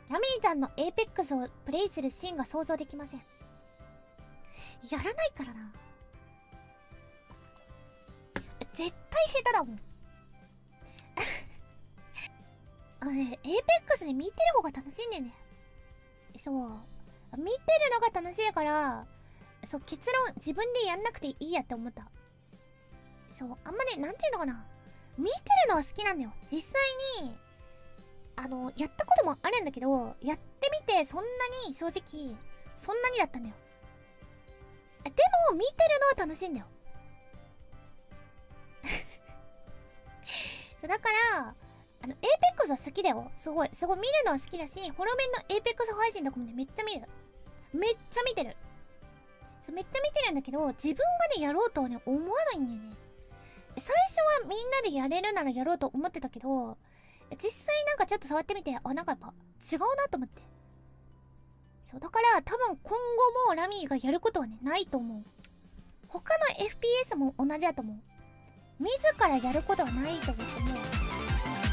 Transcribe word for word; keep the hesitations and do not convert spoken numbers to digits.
ラミーちゃんのエーペックスをプレイするシーンが想像できません。やらないからな。絶対下手だもん。あのね、エーペックスで見てる方が楽しいんだよね。そう。見てるのが楽しいから、そう、結論、自分でやんなくていいやって思った。そう、あんまね、なんていうのかな。見てるのは好きなんだよ。実際に、あの、やったこともあるんだけど、やってみて、そんなに、正直、そんなにだったんだよ。でも、見てるのは楽しいんだよ。そうだから、あの、エーペックスは好きだよ。すごい。すごい見るのは好きだし、ホロメンのエーペックス配信とかもね、めっちゃ見る。めっちゃ見てる。そう、めっちゃ見てるんだけど、自分がね、やろうとはね、思わないんだよね。最初はみんなでやれるならやろうと思ってたけど、実際なんかちょっと触ってみて、あ、なんかやっぱ違うなと思って。そう、だから多分今後もラミーがやることはね、ないと思う。他の エフピーエス も同じだと思う。自らやることはないと思う。